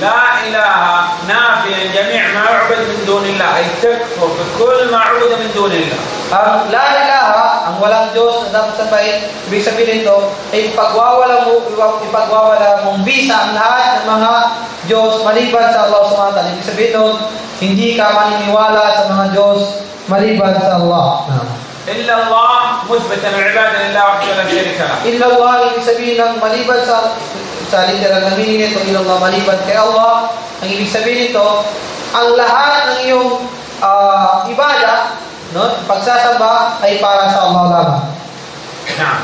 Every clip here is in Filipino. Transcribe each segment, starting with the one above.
لا إله نافيا جميع ما يعبد من دون الله، أي تكفر بكل ما عبد من دون الله. Ang la ilaha, ang walang Diyos na dapat sambahin, ibig sabihin nito ay ipagwawala mong bisa ang lahat ng mga Diyos maliban sa Allah subhanahu wa ta'ala. Ibig sabihin nun, hindi ka maniniwala sa mga Diyos maliban sa Allah. إلا الله مثبتا العبادة لله وحده لا شريك له. إلا الله, ibig sabihin ng maliban sa literal na meaning nito, illa Allah, maliban kay Allah. Ang ibig sabihin nito, ang lahat ng iyong ibadah, no, pagsasamba ay para sa Allah lamang. نعم.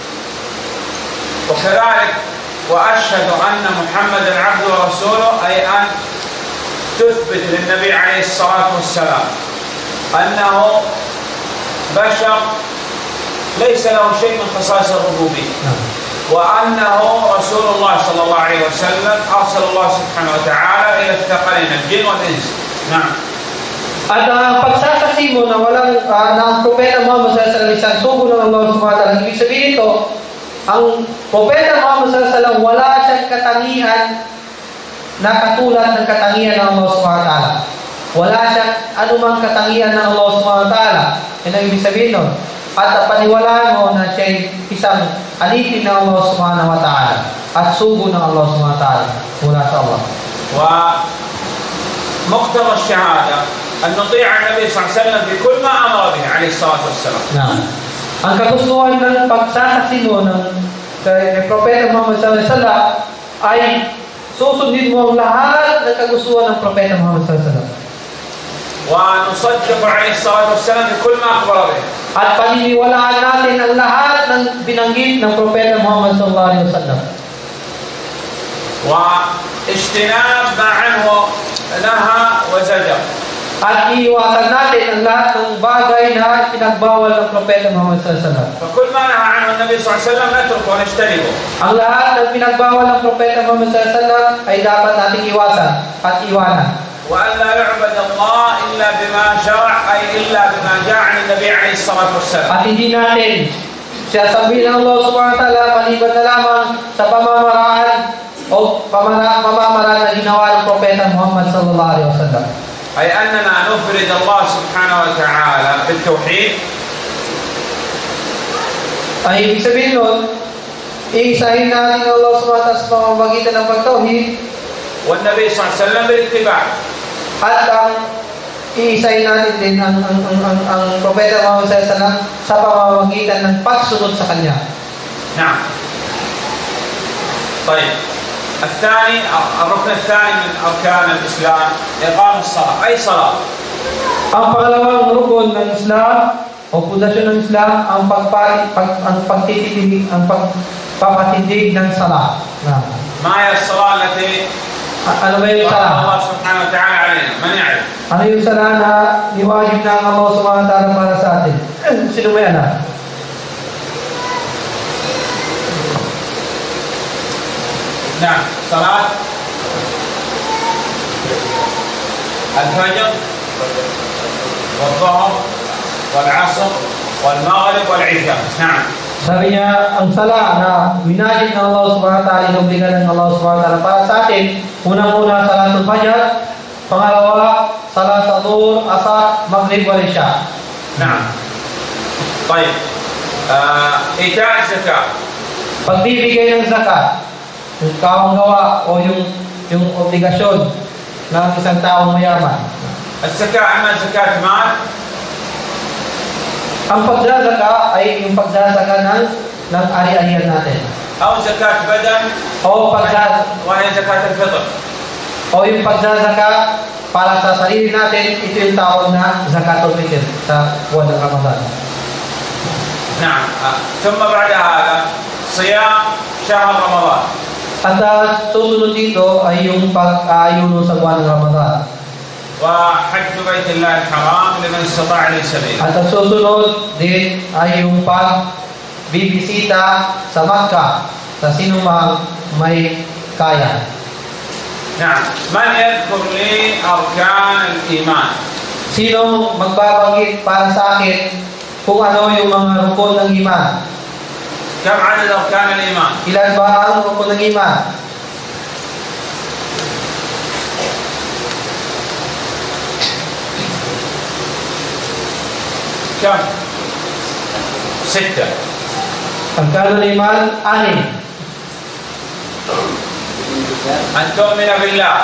وكذلك وأشهد أن محمدا عبده ورسوله، أي أن تثبت للنبي عليه الصلاة والسلام أنه بشر ليس له شيء من خصائص الربوبية، وأنه رسول الله صلى الله عليه وسلم أرسل الله سبحانه وتعالى إلى الثقلين الجن والإنس. نعم. At pagsasaksi mo na walang ng propeta Muhammad sallallahu alaihi wasallam, sugo ng Allah subhanahu wa ta'ala. Ibig sabihin ito, ang propeta Muhammad sallallahu alaihi wasallam, wala siyang katangian na katulad ng katangian ng Allah subhanahu wa ta'ala. Wala siyang anumang katangian ng Allah subhanahu wa ta'ala. Yan ang ibig sabihin nun. At paniwalaan mo na siya'y isang alipin ng Allah subhanahu wa ta'ala at sugo ng Allah subhanahu wa ta'ala mula sa Allah. ومقتضى الشهادة أن نطيع النبي صلى الله عليه وسلم في كل ما أمر به عليه الصلاة والسلام. نعم. Ang kagustuhan ng pagsasaksi mo ng propeta Muhammad sallallahu alaihi wasallam ay susundin mo ang lahat ng kagustuhan ng propeta Muhammad sallallahu alaihi wasallam. ونصدق عليه الصلاة والسلام بكل ما أخبر به. At paniniwalaan natin ang lahat ng binanggit ng propeta Muhammad sallallahu alaihi wasallam. واجتناب ما عنه نهى وزجر. At iiwasan natin ang lahat ng bagay na pinagbawal ng propeta Muhammad sallallahu alaihi wasallam. فكل ما نهى عنه النبي صلى الله عليه وسلم نتركه ونجتنبه. Ang lahat ng pinagbawal ng propeta Muhammad sallallahu alaihi wasallam ay dapat nating iwasan at iwanan. وأن لا يعبد الله إلا بما شرع، أي إلا بما جاء عن النبي عليه الصلاة والسلام. At hindi natin sasabihin ng Allah subhanahu wa ta'ala maliban na lamang sa pamamaraan o pamamaraan na ginawa ng propeta Muhammad sallallahu alaihi wasallam. أي أننا نفرد الله سبحانه وتعالى بالتوحيد. Ay ibig sabihin nun, iisahin natin ng Allah subhanahu wa ta'ala sa pamamagitan ng pagtauhid, والنبي صلى الله عليه وسلم بالاتباع. at ang iisahin natin din ang propeta Muhammad sallallahu alaihi wasallam sa pamamagitan ng pagsunod sa kanya. نعم. طيب. الركن الثاني من أركان الإسلام إقام الصلاة، أي صلاة. Ang pangalawang rukun ng Islam o pundasyon ng Islam ang pagpapatindig ng salat. ما هي الصلاة التي Ano ba yung salat? الله سبحانه وتعالى علينا؟ من يعرف؟ Ano yung salat na niwajib na ang Allah subhanahu wa ta'ala para sa atin? Sino mo yan? نعم. صلاة الفجر والظهر والعصر والمغرب والعشاء. نعم. Sabi niya, ang sala na minajib ng Allah subhanahu wa ta'ala, inobligan ng Allah subhanahu wa ta'ala para sa atin, unang-una salatul fajr, pangalawa salat zuhur, asar, maghrib, wal isya. نعم. طيب. إيتاء الزكاة. Pagbibigay ng zakat, yung taong gawa o yung obligasyon ng isang taong mayaman. الزكاة أما زكاة مال. Ang pagzazaka ay yung pagzazaka ng ari-arian natin. أو زكاة بدن. وهي زكاة الفطر. O yung pagzazaka para sa sarili natin, ito yung tawag na zakatul fitr sa buwan ng Ramadan. نعم. ثم بعد هذا صيام شهر رمضان. At susunod dito ay yung pag-ayuno sa buwan ng Ramadan. وحج بيت الله الحرام لمن استطاع إليه سبيلا. At ang susunod din ay yung pagbibisita sa Makkah sa sinumang may kaya. نعم. من يذكر لي أركان الإيمان؟ Sino magbabanggit para sa akin kung ano yung mga rukun ng iman? كم عدد أركان الإيمان؟ Ilan ba ang rukun ng iman? كم؟ 6. Pagkano ng iman? 6. أن تؤمن بالله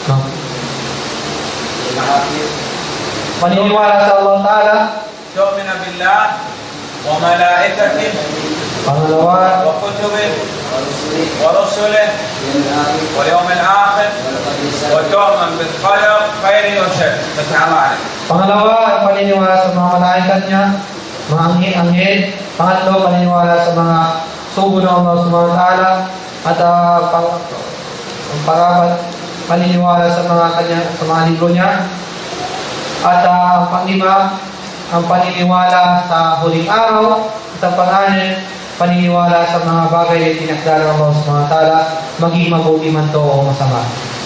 Paniniwala sa Allah Ta'ala. تؤمن بالله وملائكته Pangalawa, وكتبه ورسله واليوم الآخر وتؤمن بالقدر خيره وشره. فتعالى عليه. Pangalawa, paniniwala sa mga malaikat niya, mga anghel. Pangatlo, paniniwala sa mga sugo ng Allah Subhanahu wa Ta'ala. At pang-apat, paniniwala sa mga libro niya. At pang-lima, ang paniniwala sa huling araw. At ang pang-anim, paniniwala sa mga bagay na tinakda ng Allah Subhanahu wa Ta'ala, maging mabuti man to o masama.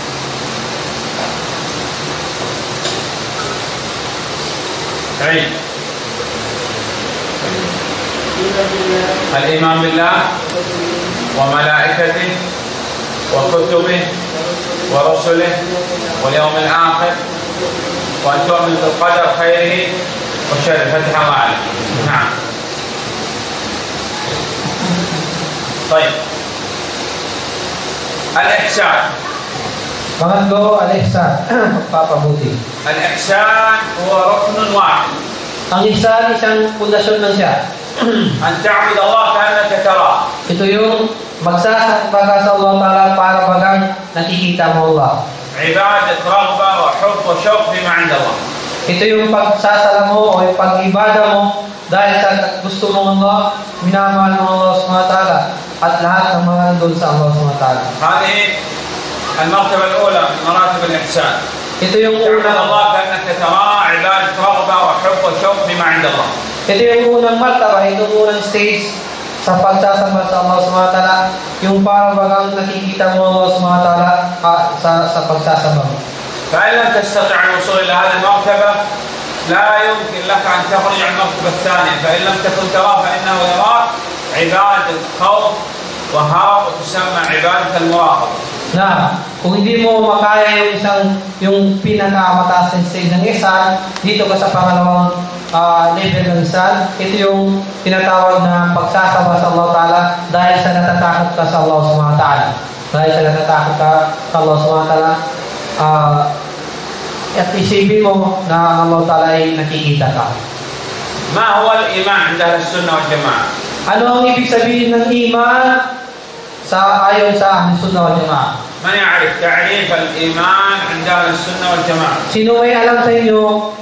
طيب. الإيمان بالله وملائكته وكتبه ورسله واليوم الآخر وأن تؤمن بالقدر خيره وشره. فتح الله عليك. نعم. طيب. الإحسان. Pangatlo, al-ihsan, pagpapabuti. الإحسان هو ركن واحد. Ang ihsan, isang pundasyon lang siya. أن تعبد الله كأنك تراه. Ito yung magsasamba sa Allah Ta'ala para bagang nakikita mo Allah. عبادة رغبة وحب وشوق فيما عند الله. Ito yung pagsasala mo o yung pag-ibada mo dahil sa gusto mo Allah, minamahal mo Allah Subhanahu wa Ta'ala at lahat ng mga nandun sa Allah Subhanahu wa Ta'ala. هذه المرتبة الأولى من مراتب الإحسان. Ito yung تعبد unang الله كأنك تراه عبادة رغبة وحب وشوق فيما عند الله. Ito yung unang martaba, ito yung unang stage sa pagsasamba sa Allah Subhanahu wa Ta'ala, yung para bagang nakikita mo Allah Subhanahu wa Ta'ala sa pagsasamba mo. فإن لم تستطع الوصول إلى هذه المرتبة لا يمكن لك أن تخرج عن المرتبة الثانية. فإن لم تكن تراه فإنه يراك. عبادة خوف وهرب وتسمى عبادة المراقبة. Na, kung hindi mo makaya yung pinakamataas na stage ng ihsan, dito ka sa pangalawang level ng ihsan, ito yung tinatawag na pagsasamba sa Allah Ta'ala dahil sa natatakot ka sa Allah Subhanahu wa Ta'ala. Dahil sa natatakot ka sa Allah Subhanahu wa Ta'ala, at isipin mo na Allah Ta'ala ay nakikita ka. ما هو الإيمان عند أهل السنة والجماعة؟ Ano ang ibig sabihin ng iman ayon sa Ahlus Sunnah wal Jamaah? من يعرف تعريف الإيمان عند أهل السنة والجماعة؟ Sino may alam sa inyo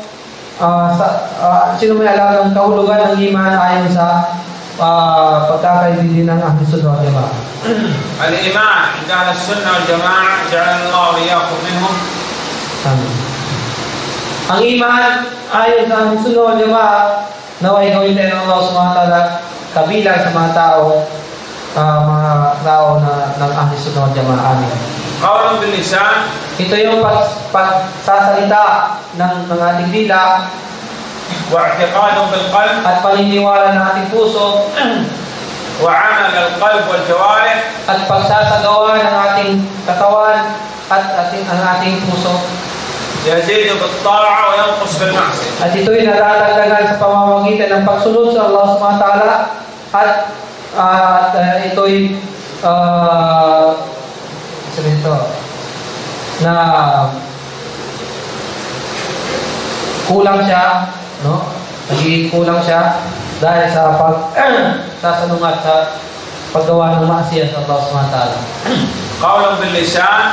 sino may alam ng kahulugan ng iman ayon sa pagkakaintindi ng Ahlus Sunnah wal Jamaah? الإيمان عند أهل السنة والجماعة جعلنا الله وإياكم منهم. Ang iman ayon sa Ahlus Sunnah wal Jamaah, naway gawin tayo ng Allah Subhanahu wa Ta'ala kabilang sa mga tao ng Ahlus Sunnah wal Jamaah. Amin. قول باللسان. Ito yung pagsasalita ng ating dila, واعتقاد بالقلب. at paniniwala ng ating puso, وعمل القلب والجوارح. at pagsasagawa ng ating katawan at ang ating puso. يزيد بالطاعة وينقص بالمعصية. At ito'y nadadagdagan sa pamamagitan ng pagsunod sa Allah Subhanahu wa Ta'ala at ito'y sabihin ito na kulang siya, no? Nagiging kulang siya dahil sa sasalungat sa paggawa ng maasiya sa Allah Subhanahu wa Ta'ala. قول باللسان.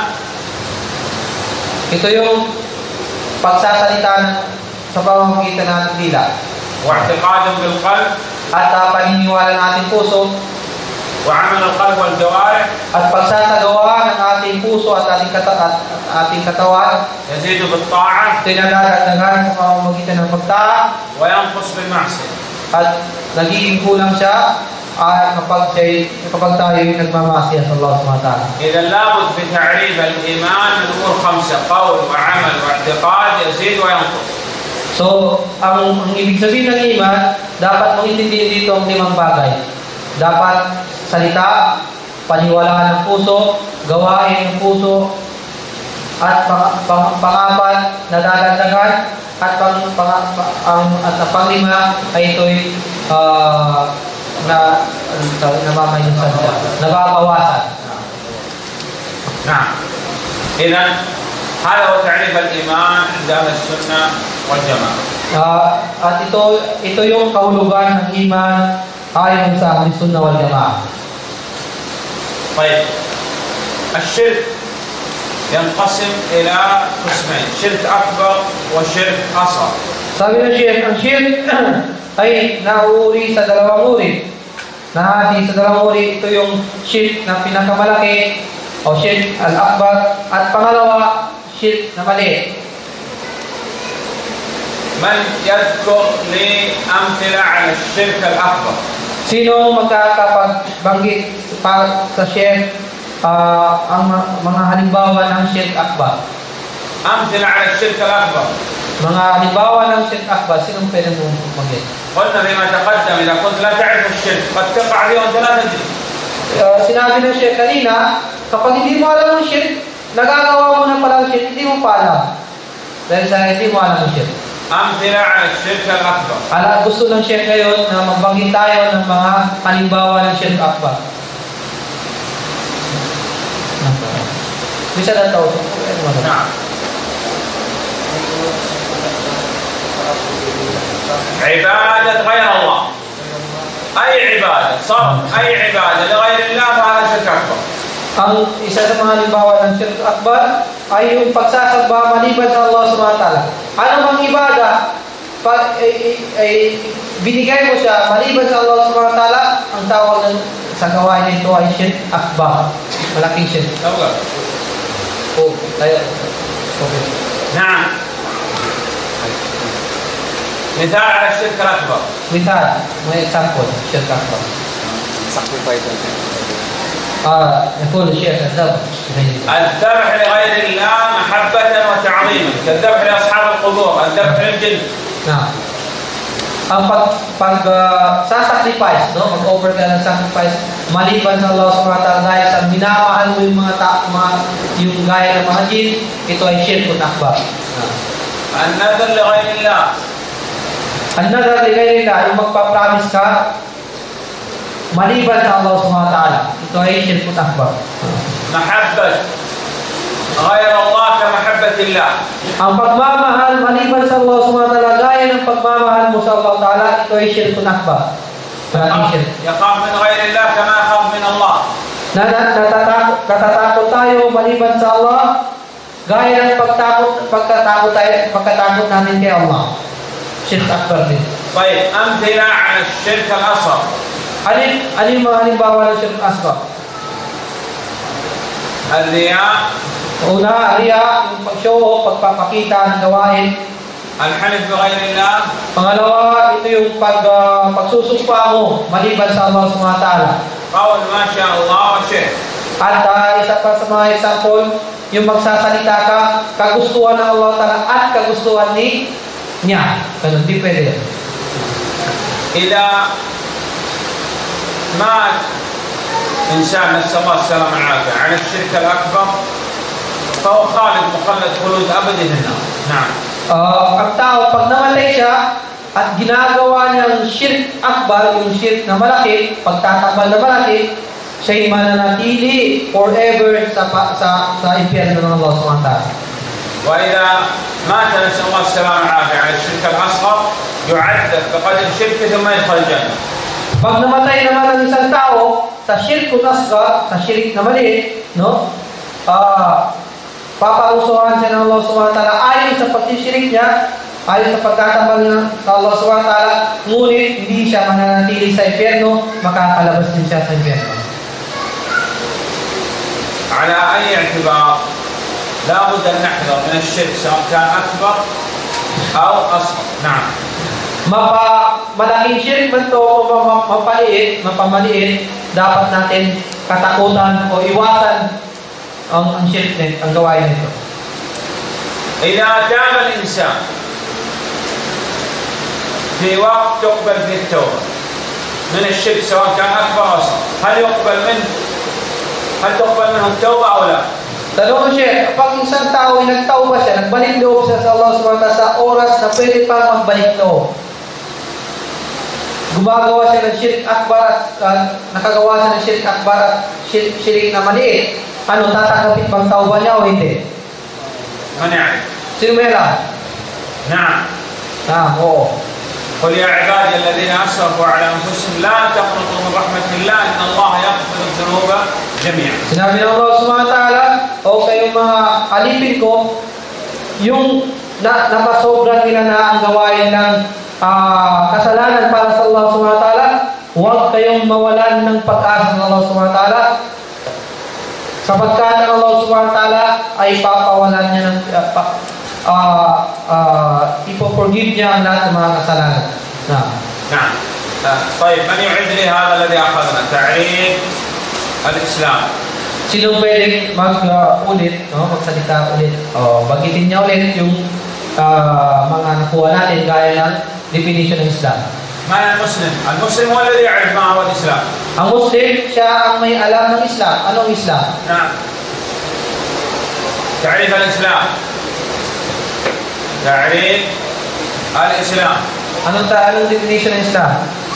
Ito yung pagsasalita sa pamamagitan ng ating dila. واعتقاد بالقلب. At paniniwala ng ating puso. وعمل القلب والجوارح. At pagsasagawa ng ating puso at ating katawan. يزيد بالطاعة. Ito'y nadadagdagan sa pamamagitan ng pagtaa. وينقص بالمعصية. At nagiging kulang siya kapag tayo'y nagmamasiya sa Allah Subhanahu wa Ta'ala. إذا لابد في تعريف الإيمان من أمور 5: قول وعمل واعتقاد يزيد وينقص. So, ang ibig sabihin ng iman, dapat mong intindihin dito ang 5 bagay. Dapat salita, paniwalaan ng puso, gawain ng puso, at pang-apat na dadagdagan, at panglima ay ito'y nababawasan. نعم. إذا هذا هو تعريف الإيمان عند أهل السنة والجماعة. At ito yung kahulugan ng iman ayon sa Ahli Sunnah wal Jamaah. طيب الشرك ينقسم إلى قسمين، شرك أكبر وشرك أصغر. Sabi ng Sheikh, ang shirk ay nauuri sa dalawang uri. Nahati sa dalawang uri. Ito yung shirk na pinakamalaki o shirk al-akbar, at pangalawa, shirk na maliit. من يذكر لي أمثلة على الشرك الأكبر؟ Sino magkakapagbanggit sa shirk ang mga halimbawa ng shirk akbar? أمثلة على الشرك الأكبر. Mga halimbawa ng shirk akbar, sino pwede mong banggit? قلنا فيما تقدم إذا كنت لا تعرف الشرك قد تقع فيه وأنت لا تدري. Sinabi ng shirk kanina, kapag hindi mo alam ng shirk, nagagawa mo na pala ang shirk, hindi mo pa alam. Dahil sa hindi mo alam ng shirk. أمثلة على الشرك الأكبر. Gusto ng shirk ngayon na magbanggit tayo ng mga halimbawa ng shirk akbar. Bisa na tao. نعم. عبادة غير الله. أي عبادة صرف أي عبادة لغير الله فهذا شرك أكبر. Ang isa sa mga halimbawa ng shirk akbar ay yung pagsasamba maliban sa Allah subhanahu wa ta'ala. Ano bang ibada? Binigay mo siya maliban sa Allah subhanahu wa ta'ala, ang tawag sa gawain nito ay shirk akbar. Malaking shirk. أول. Tayo. Okay. نعم. مثال على الشرك الأكبر. Misal, may example, shirk akbar. Sacrifice. يقول الشيخ الذبح لغير الله محبة وتعظيما كالذبح لأصحاب القبور، الذبح للجن. Nah, ang pag-sacrifice, no? Mag-offer ka ng sacrifice maliban sa Allah subhanahu wa ta'ala dahil sa minamahal mo yung yung gaya ng mga jin, ito ay shirkun akbar. النذر لغير الله. An-nadhar li ghayrillah, yung magpa-promise ka maliban sa Allah subhanahu wa ta'ala, ito ay shirkun akbar. محبة غير الله كمحبة الله. Ang pagmamahal maliban sa Allah subhanahu wa ta'ala gaya ng pagmamahal mo sa Allah ta'ala, ito ay shirkun akbar. يخاف من غير الله كما يخاف من الله. Natatakot tayo maliban sa Allah gaya ng pagkatakot namin kay Allah. Shirk akbar din. طيب أمثلة على الشرك الأصغر. Alin mga halimbawa ng shirk asghar? الرياء. Una, riya, yung pag-show o pagpapakita ng gawain. الحلف بغير الله. Pangalawa, ito yung pagsusumpa mo maliban sa Allah subhanahu wa ta'ala. قول ما شاء الله وشئ. At isa pa sa mga example, yung magsasalita ka, kagustuhan ng Allah ta'ala at kagustuhan niya. Ganun, di pwede. إذا مات إنسان نسأل الله السلامة والعافية على الشرك الأكبر فهو خالد مخلد خلود أبدي في النار. نعم. Ang tao, pag namatay siya at ginagawa niyang shirk akbar, yung shirk na malaki, pagtatakal na malaki, siya'y mananatili forever sa impyerno ng Allah subhanahu wa ta'ala. وإذا مات نسأل الله السلامة والعافية على الشرك الأصغر يعذب بقدر شركه ثم يدخل الجنة. Pag namatay naman ang isang tao sa shirkun asghar, sa shirk na maliit, no? Paparusuhan siya ng Allah subhanahu wa ta'ala ayon sa pag-shirik niya, ayon sa pagkatambal niya sa Allah subhanahu wa ta'ala, ngunit hindi siya mananatili sa impyerno, makakalabas din siya sa impyerno. على أي اعتبار لا بد أن نحذر من الشرك سواء كان أكبر أو أصغر. نعم. Malaking shirk man ito o mapamaliit, dapat natin katakutan o iwasan ang shirk din, ang gawain nito. إذا تاب الإنسان في وقت تقبل فيه التوبة من الشرك سواء كان أكبر أو أصغر، هل تقبل منه التوبة أو لا؟ Tanong mo siya, pag isang tao ay nagtauba siya, nagbalik loob siya sa Allah subhanahu wa ta'ala sa oras na pwede pa magbalik loob. Gumagawa siya ng syirik akbar at nakagawa siya ng syirik akbar at syirik na maliit. Ano, tatanggapin bang tauba niya o hindi? Sino may alam? Oo. قل يا عبادي الذين أسرفوا على أنفسهم لا تقنطوا من رحمة الله إن الله يغفر الذنوب جميعا. Sinabi ng Allah subhanahu wa ta'ala, o kayong mga alipin ko, yung napasobra nila na ang gawain ng kasalanan para sa Allah subhanahu wa ta'ala, huwag kayong mawalan ng pag-asa ng Allah subhanahu wa ta'ala, sapagkat ang Allah subhanahu wa ta'ala ay papawalan niya ng ipo-forgive niya ang lahat ng mga kasalanan. نعم. طيب من يعيد لي هذا الذي أخذنا تعريف الإسلام. Sino pwedeng mag-ulit, magsalita ulit? Bagitin niya ulit yung mga nakuha natin gaya ng definition ng Islam. من المسلم؟ المسلم هو الذي يعرف ما هو الإسلام. Ang Muslim, siya ang may alam ng Islam. Anong Islam? نعم. تعريف الإسلام. تعريف الإسلام. Anong definition ng Islam?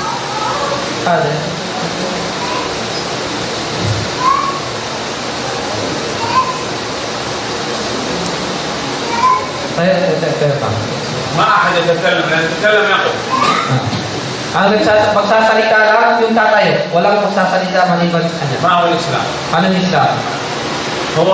ما أحد يتكلم، لأن يتكلم يقف. Ang magsasalita lang yung tatayo. Walang magsasalita maliban sa kanya. ما هو الإسلام؟ Anong Islam? هو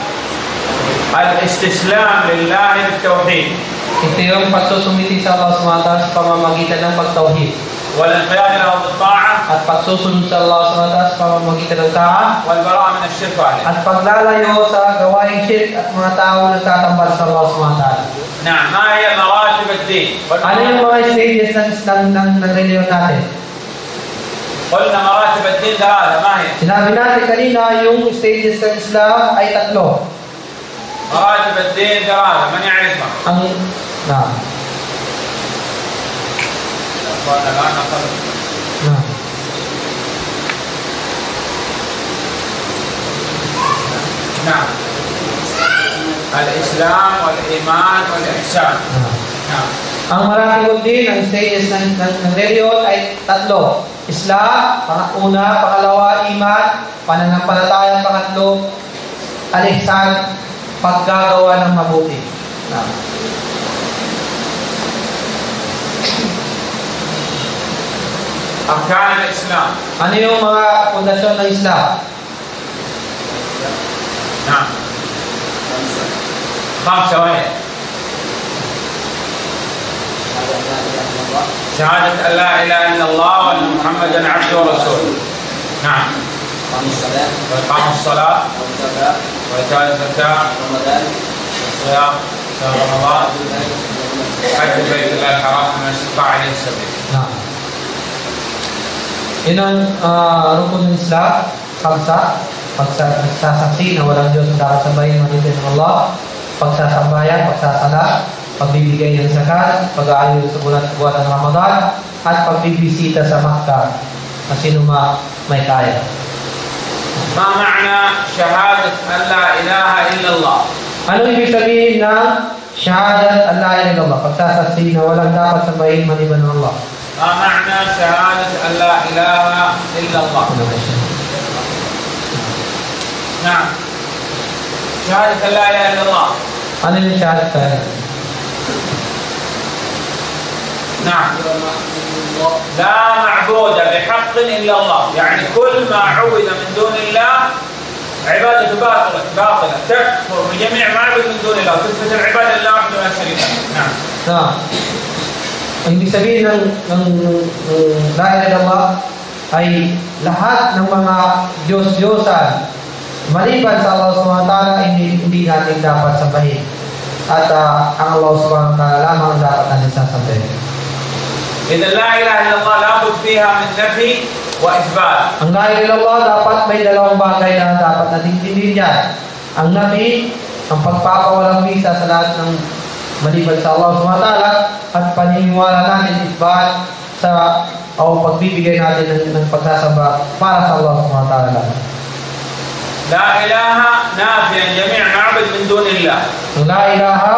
الاستسلام لله بالتوحيد. Ito yung pagsusumiti sa Allah subhanahu wa ta'ala sa pamamagitan ng pagtauhid. والانقياد له بالطاعة. At pagsusunod sa Allah subhanahu wa ta'ala sa pamamagitan ng ta'a. والبراءة من الشرك وأهله. At paglalayo sa gawaing shirk at mga tao na nagtatambal sa Allah subhanahu wa ta'ala. نعم. ما هي مراتب الدين؟ Ano yung mga stages ng reliyon natin? قلنا مراتب الدين ثلاثة. ما هي؟ Sinabi natin kanina yung stages ng Islam ay tatlo. مراتب الدين ثلاثة. من يعرفها؟ نعم. نعم. الإسلام والإيمان والإحسان. نعم. Ang maratibul din, ang stages ng reliyon ay tatlo. Islam, una, pangalawa, iman, pananampalataya, pangatlo, al-ihsan, paggagawa ng mabuti. Arkan al-Islam. Ano yung mga pundasyon ng Islam? Naam. خمسة وهي شهادة أن لا إله إلا الله وأن محمدا عبده ورسوله. نعم. وإقام الصلاة وإيتاء الزكاة وصيام شهر رمضان حج بيت الله الحرام من استطاع إليه السبيل. نعم. Yun ang rukun ng Islam, pagsasaksi na walang Diyos na dapat sambahin maliban ng Allah, pagsasambayan, pagsasala, pagbibigay ng zakat, pag-aayon sa buwan ng Ramadan, at pagbibisita sa Makkah na sino may kaya. Ma ma'na shahadat an la ilaha illallah? Ano ibig sabihin ng shahadat an la ilaha illallah? Pagsasaksi na walang dapat sambahin maliban ng Allah. ما معنى شهادة أن لا إله إلا الله؟ نعم. شهادة أن لا إله إلا الله. أنا من شهادة. نعم. لا معبود بحق إلا الله، يعني كل ما عبد من دون الله عبادة باطلة تكفر بجميع ما عبد من دون الله، تثبت العبادة لله وحده لا شريك له. نعم. نعم. Ang ibig sabihin ng la ilaha illallah ay lahat ng mga Diyos-Diyosan maliban sa Allah subhanahu wa ta'ala hindi natin dapat sambahin. At ang Allah subhanahu wa ta'ala lamang dapat natin sasambahin. Idan la ilaha illallah labud fiha min nafi wa ithbat. Ang la ilaha illallah dapat may dalawang bagay na dapat natin tindihan. Ang nafi, ang pagpapawalang visa sa lahat ng maliban sa Allah subhanahu wa ta'ala, at paniniwala natin isbat sa o pagbibigay natin ng pagsasamba para sa Allah subhanahu wa ta'ala. لا إله نافيا جميع معبد من دون الله. La ilaha,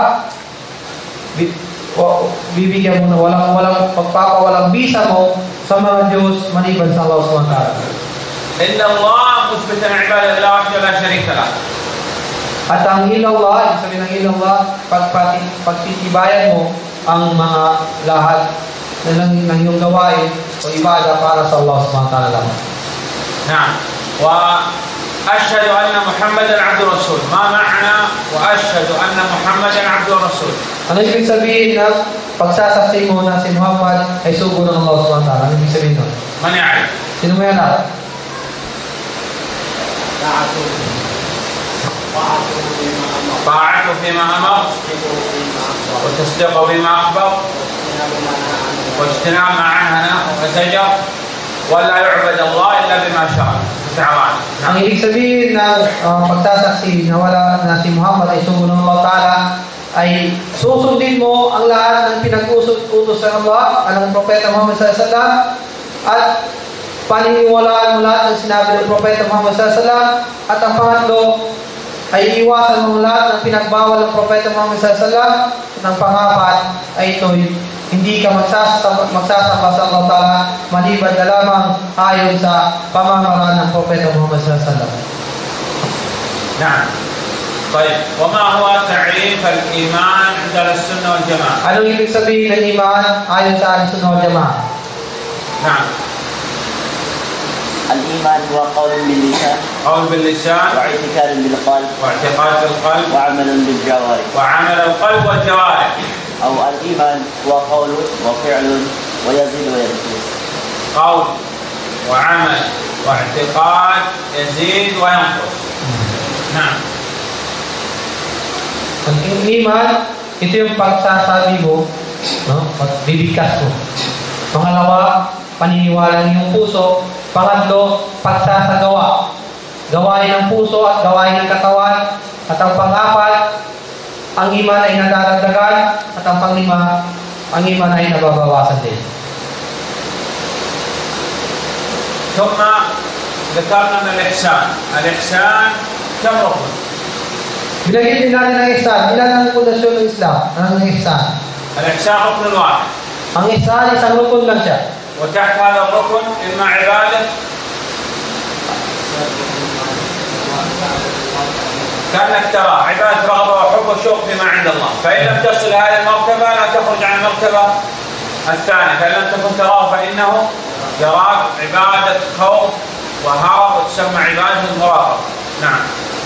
bibigyan mo na walang pagpapawalang bisa mo sa mga Diyos maliban sa Allah subhanahu wa ta'ala. إن الله مثبت عبادة الله وحده لا شريك له. At ang ilallah, ibig sabihin ng ilallah, pagtitibayan mo ang mga lahat ng iyong gawain o ibada para sa Allah subhanahu wa ta'ala lang. نعم. وأشهد أن محمدا عبد الرسول. ما معنى وأشهد أن محمدا عبد الرسول؟ Ano ibig sabihin ng pagsasaksi mo na si Muhammad ay sugo ng Allah subhanahu wa ta'ala? Ano ibig sabihin nun? من يعرف؟ Sino mo yan ah? طاعته فيما أمر وتصديقه بما أخبر واجتناب ما عنه وزجر ولا يعبد الله إلا بما شرع. Ang ibig sabihin ng pagsasaksi na wala na si Muhammad ay sugo ng Allah Ta'ala ay susundin mo ang lahat ng pinag-utos ng Allah, ng Propeta Muhammad sallallahu alaihi wasallam, at paniniwalaan mo lahat ng sinabi ng Propeta Muhammad sallallahu alaihi wasallam, at ang pangatlo ay iwasan mo lahat ng pinagbawal ng Propeta Muhammad sallallahu alaihi wasallam, at ang pangapat ay ito'y hindi ka magsasamba sa Allah Ta'ala maliban na lamang ayon sa pamamaraan ng Propeta Muhammad sallallahu alaihi wasallam. نعم. طيب وما هو تعريف الإيمان عند السنة والجماعة؟ Anong ibig sabihin ng iman ayon sa Sunnah wal Jamaah? نعم. الإيمان هو قول باللسان باللسان واعتقاد بالقلب بالقلب وعمل بالجوارح وعمل القلب والجوارح. أو الإيمان هو قول وفعل ويزيد وينقص. قول وعمل واعتقاد يزيد وينقص. نعم. Ang iman, ito yung pagsasabi mo, no? Pagbibigkas mo. Pangalawa, paniniwala ng iyong puso. Pangatlo, pagsasagawa. Gawain ng puso at gawain ng katawan. At ang pang-apat, ang iman ay nadadagdagan. At ang pang-lima, ang iman ay nababawasan din. ثم ذكرنا من الإحسان كم ركن؟ Binagyan din natin ang ihsan. Ilan ang pundasyon ng Islam? Ang ihsan. الإحسان ركن واحد. Ang ihsan, isang rukun lang siya. وتحت هذا الركن إما عبادة كأنك ترى عبادة رغبة وحب وشوق فيما عند الله، فإن لم تصل هذه المرتبة لا تخرج عن المرتبة الثانية، فإن لم تكن تراه فإنه يراك. عبادة خوف وهرب وتسمى عبادة المراقبة. نعم.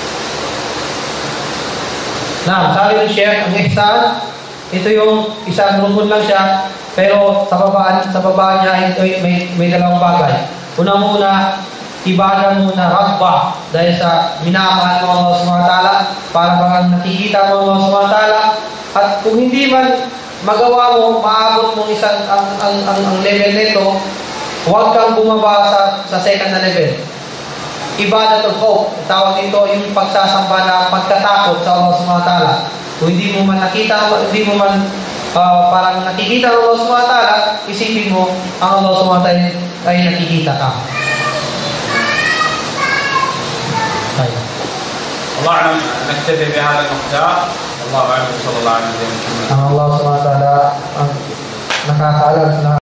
Nah, sabi ng Sheikh, ang ihsan, ito yung isang rukun lang siya, pero sa baba niya ito may dalawang bagay. Una-una, ibada muna, raghbah, dahil sa minamahal mo Allah subhanahu wa ta'ala, para bang nakikita mo Allah subhanahu wa ta'ala, at kung hindi man magawa mo, maabot mo ang level nito, huwag kang bumaba sa second na level. Ibadatul khawf, tawag ito yung pagsasamba na pagkatakot sa Allah subhanahu wa ta'ala. Kung hindi mo man nakita, parang nakikita ang Allah subhanahu wa ta'ala, isipin mo ang Allah subhanahu wa ta'ala ay nakikita ka. الله أعلم، نكتفي بهذا المقدار. الله أعلم، صلى الله عليه وسلم. Ang Allah subhanahu wa ta'ala ang nakakaalam